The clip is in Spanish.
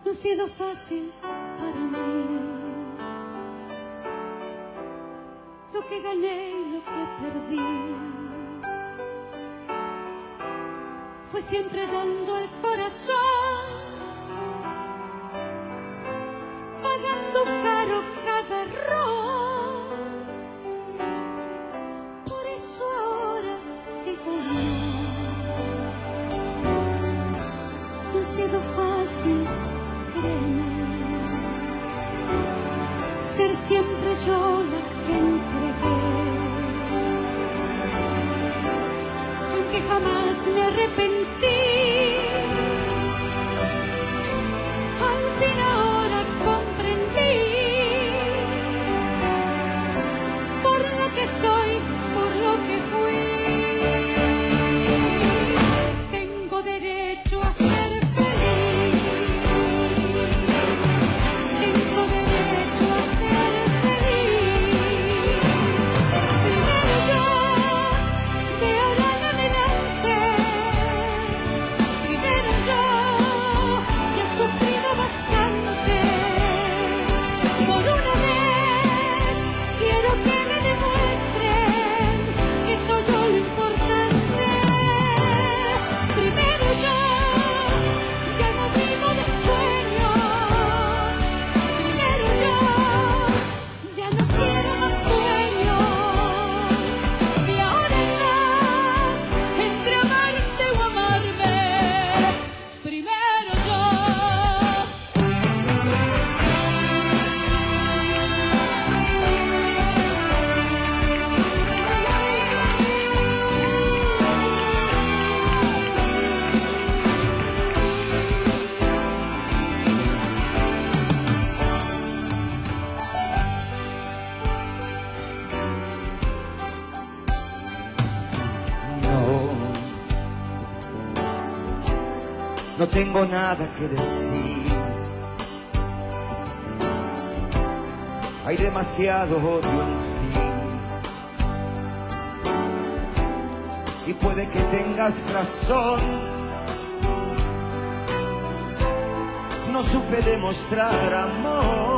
No ha sido fácil para mí. Lo que gané y lo que perdí fue siempre dando el corazón, pagando caro cada error. Por eso ahora digo no ha sido fácil, créeme, ser siempre yo la que entregué, aunque jamás me arrepentí. Al fin ahora comprendí por lo que soy, por lo que fui. Tengo derecho a ser feliz. Tengo derecho a ser feliz. Primero yo, de ahora en adelante. Primero yo, ya he sufrido bastante. Por una vez, quiero que me demuestren que soy yo lo importante. Primero yo, ya no vivo de sueños. Primero yo, ya no quiero más sueños. Y ahora estás entre amarte o amarme. Primero yo. No tengo nada que decir. Hay demasiado odio en ti. Y puede que tengas razón. No supe demostrar amor.